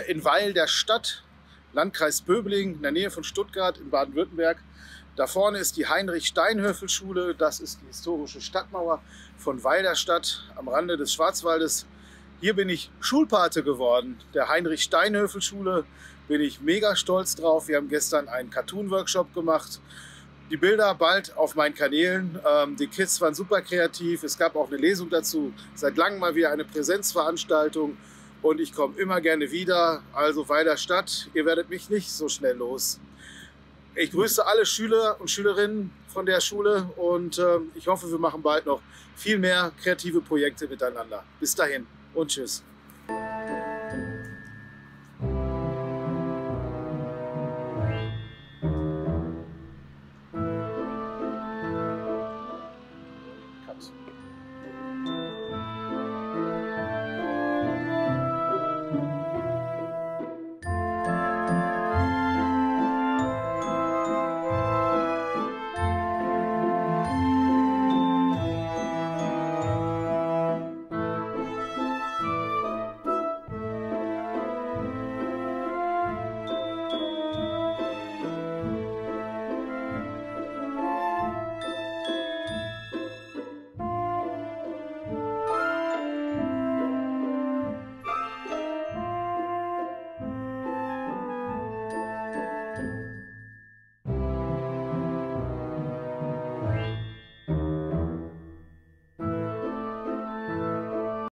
hier in Weil der Stadt, Landkreis Böblingen, in der Nähe von Stuttgart in Baden-Württemberg. Da vorne ist die Heinrich-Steinhöfel-Schule. Das ist die historische Stadtmauer von Weil der Stadt am Rande des Schwarzwaldes. Hier bin ich Schulpate geworden, der Heinrich-Steinhöfel-Schule. Bin ich mega stolz drauf. Wir haben gestern einen Cartoon-Workshop gemacht. Die Bilder bald auf meinen Kanälen. Die Kids waren super kreativ. Es gab auch eine Lesung dazu. Seit langem mal wieder eine Präsenzveranstaltung. Und ich komme immer gerne wieder. Also Weil der Stadt, ihr werdet mich nicht so schnell los. Ich grüße alle Schüler und Schülerinnen von der Schule und ich hoffe, wir machen bald noch viel mehr kreative Projekte miteinander. Bis dahin und tschüss.